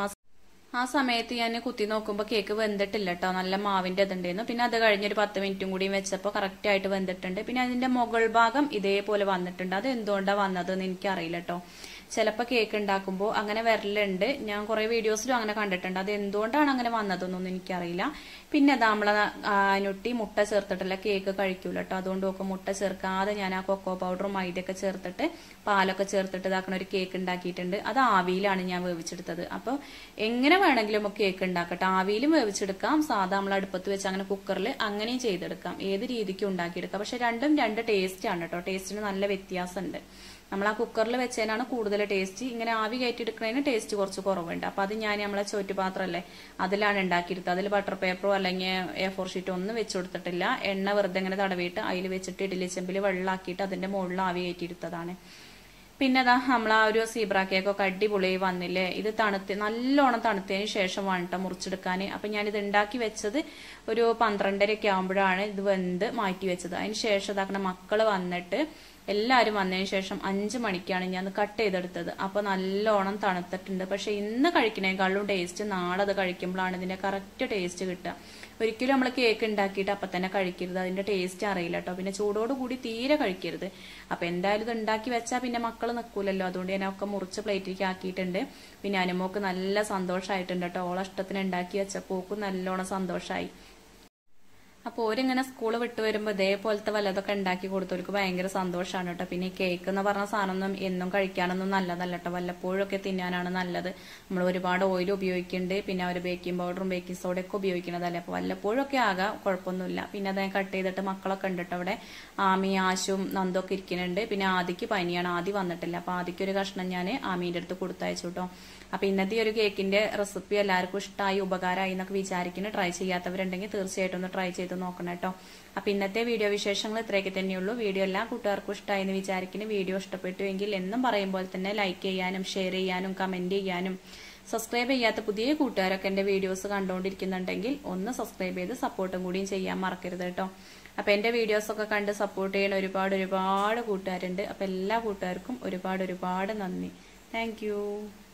ആ സമയത്ത് ഞാൻ കുത്തി നോക്കുമ്പോൾ കേക്ക് വെന്തിട്ടില്ല കേട്ടോ. നല്ല മാവിന്റെ ഇതുണ്ടായിരുന്നു. പിന്നെ അത് കഴിഞ്ഞൊരു 10 മിനിറ്റും കൂടി വെച്ചപ്പോൾ കറക്റ്റ് ആയിട്ട് വെന്തിട്ടുണ്ട്. പിന്നെ അതിന്റെ മുകൾ ഭാഗം ഇതേപോലെ വന്നിട്ടുണ്ട്. അത് എന്തുകൊണ്ടാണ് വന്നതെന്ന് എനിക്കറിയില്ല കേട്ടോ. ചിലപ്പോൾ കേക്ക് ഉണ്ടാക്കുമ്പോൾ അങ്ങനെ വരലുണ്ട്. ഞാൻ കുറെ വീഡിയോസിലും അങ്ങനെ കണ്ടിട്ടുണ്ട്. അത് എന്തുകൊണ്ടാണ് അങ്ങനെ വന്നതെന്നൊന്നും എനിക്കറിയില്ല. പിന്നെ അത് നമ്മളെ അനുട്ടി മുട്ട ചേർത്തിട്ടുള്ള കേക്ക് കഴിക്കൂല കേട്ടോ. അതുകൊണ്ട് ഒക്കെ മുട്ട ചേർക്കാതെ ഞാൻ ആ കൊക്കോ പൗഡറും മൈദയൊക്കെ ചേർത്തിട്ട് പാലൊക്കെ ചേർത്തിട്ട് ഇതാക്കുന്ന ഒരു കേക്ക് ഉണ്ടാക്കിയിട്ടുണ്ട്. അത് ആവിയിലാണ് ഞാൻ വേവിച്ചെടുത്തത്. അപ്പോൾ എങ്ങനെ വേണമെങ്കിലും നമുക്ക് കേക്ക് ഉണ്ടാക്കട്ടെ. ആവിയിലും വേവിച്ചെടുക്കാം, സാധാ നമ്മൾ അടുപ്പത്ത് വെച്ച് അങ്ങനെ കുക്കറിൽ അങ്ങനെയും ചെയ്തെടുക്കാം. ഏത് രീതിക്കും ഉണ്ടാക്കിയെടുക്കാം. പക്ഷെ രണ്ടും രണ്ട് ടേസ്റ്റ് ആണ് കേട്ടോ. ടേസ്റ്റിന് നല്ല വ്യത്യാസമുണ്ട്. നമ്മൾ ആ കുക്കറിൽ വെച്ചതിനാണ് കൂടുതൽ ടേസ്റ്റ്. ഇങ്ങനെ ആവി കയറ്റിയെടുക്കുന്നതിന് ടേസ്റ്റ് കുറച്ച് കുറവുണ്ട്. അപ്പൊ അത് ഞാൻ നമ്മളെ ചോറ്റുപാത്രമല്ലേ അതിലാണ് ഉണ്ടാക്കിയെടുത്തത്. അതിൽ ബട്ടർ പേപ്പറോ അല്ലെങ്കിൽ A4 ഷീറ്റോ ഒന്നും വെച്ചു കൊടുത്തിട്ടില്ല. എണ്ണ വെറുതെ ഇങ്ങനെ തടവിയിട്ട് അതിൽ വെച്ചിട്ട് ഇഡ്ഡലി ചെമ്പിൽ വെള്ളമാക്കിയിട്ട് അതിന്റെ മുകളിൽ ആവി കയറ്റിയെടുത്തതാണ്. പിന്നെ അതാ നമ്മൾ ആ ഒരു സീബ്ര കേക്കൊക്കെ അടിപൊളിയായി വന്നില്ലേ. ഇത് നല്ലോണം തണുത്തതിന് ശേഷം വേണ്ട മുറിച്ചെടുക്കാൻ. അപ്പൊ ഞാനിത് ഉണ്ടാക്കി വെച്ചത് ഒരു 12:30 ആകുമ്പോഴാണ് ഇത് വെന്ത് മാറ്റി വെച്ചത്. അതിന് ശേഷം ഇതാക്കണ മക്കള് വന്നിട്ട് എല്ലാവരും വന്നതിന് ശേഷം 5 മണിക്കാണ് ഞാൻ കട്ട് ചെയ്തെടുത്തത്. അപ്പൊ നല്ലോണം തണുത്തിട്ടുണ്ട്. പക്ഷെ ഇന്ന് കഴിക്കുന്നതിനേക്കാളും ടേസ്റ്റ് നാളെ അത് കഴിക്കുമ്പോഴാണ് ഇതിന്റെ കറക്റ്റ് ടേസ്റ്റ് കിട്ടുക. ഒരിക്കലും നമ്മൾ കേക്ക് ഉണ്ടാക്കിയിട്ട് അപ്പൊ തന്നെ കഴിക്കരുത്. അതിന്റെ ടേസ്റ്റ് അറിയില്ല കേട്ടോ. പിന്നെ ചൂടോട് കൂടി തീരെ കഴിക്കരുത്. അപ്പൊ എന്തായാലും ഇത് ഉണ്ടാക്കി വെച്ചാൽ പിന്നെ മക്കൾ നിൽക്കൂലല്ലോ. അതുകൊണ്ട് ഞാൻ ഒക്കെ മുറിച്ച് പ്ലേറ്റിലേക്ക് ആക്കിയിട്ടുണ്ട്. പിന്നെ അനുമോക്ക് നല്ല സന്തോഷമായിട്ടുണ്ട് കേട്ടോ. ഓളെ ഇഷ്ടത്തിന് ഉണ്ടാക്കി വെച്ചപ്പോൾ ഓക്കും നല്ലോണം സന്തോഷമായി. അപ്പോൾ ഓരിങ്ങനെ സ്കൂൾ വിട്ട് വരുമ്പോൾ ഇതേപോലത്തെ വല്ലതൊക്കെ ഉണ്ടാക്കി കൊടുത്തവർക്ക് ഭയങ്കര സന്തോഷമാണ് കേട്ടോ. പിന്നെ ഈ കേക്ക് എന്ന് പറഞ്ഞ സാധനമൊന്നും എന്നും കഴിക്കാനൊന്നും നല്ലതല്ല കേട്ടോ. വല്ലപ്പോഴൊക്കെ തിന്നാനാണ് നല്ലത്. നമ്മൾ ഒരുപാട് ഓയിൽ ഉപയോഗിക്കുന്നുണ്ട്. പിന്നെ അവർ ബേക്കിംഗ് പൗഡറും ബേക്കിംഗ് സോഡയൊക്കെ ഉപയോഗിക്കുന്നതല്ലേ. അപ്പോൾ വല്ലപ്പോഴൊക്കെ ആകാം, കുഴപ്പമൊന്നുമില്ല. പിന്നെ അത് കട്ട് ചെയ്തിട്ട് മക്കളൊക്കെ ഉണ്ട് കേട്ടോ. അവിടെ ആമി ആശും നന്ദൊക്കെ ഇരിക്കുന്നുണ്ട്. പിന്നെ ആദിക്ക് പനിയാണ്, ആദി വന്നിട്ടില്ല. അപ്പൊ ആദിക്ക് ഒരു കഷ്ണം ഞാൻ ആമീന്റെ അടുത്ത് കൊടുത്തയച്ചു കേട്ടോ. അപ്പൊ ഇന്നത്തെ ഒരു കേക്കിന്റെ റെസിപ്പി എല്ലാവർക്കും ഇഷ്ടമായി ഉപകാരമായി എന്നൊക്കെ വിചാരിക്കുന്നു. ട്രൈ ചെയ്യാത്തവരുണ്ടെങ്കിൽ തീർച്ചയായിട്ടും ഒന്ന് ട്രൈ ചെയ്ത് നോക്കണം കേട്ടോ. അപ്പൊ ഇന്നത്തെ വീഡിയോ വിശേഷങ്ങൾ ഇത്രയൊക്കെ തന്നെയുള്ളൂ. വീഡിയോ എല്ലാ കൂട്ടുകാർക്കും ഇഷ്ടമായി എന്ന് വിചാരിക്കുന്നു. വീഡിയോ ഇഷ്ടപ്പെട്ടു എങ്കിൽ എന്നും പറയുമ്പോൾ തന്നെ ലൈക്ക് ചെയ്യാനും ഷെയർ ചെയ്യാനും കമന്റ് ചെയ്യാനും സബ്സ്ക്രൈബ് ചെയ്യാത്ത പുതിയ കൂട്ടുകാരൊക്കെ എന്റെ വീഡിയോസ് കണ്ടുകൊണ്ടിരിക്കുന്നുണ്ടെങ്കിൽ ഒന്ന് സബ്സ്ക്രൈബ് ചെയ്ത് സപ്പോർട്ടും കൂടിയും ചെയ്യാൻ മറക്കരുത് കേട്ടോ. അപ്പൊ എന്റെ വീഡിയോസ് ഒക്കെ കണ്ട് സപ്പോർട്ട് ചെയ്യുന്ന ഒരുപാട് കൂട്ടുകാരുണ്ട്. അപ്പൊ എല്ലാ കൂട്ടുകാർക്കും ഒരുപാട് നന്ദി. Thank U.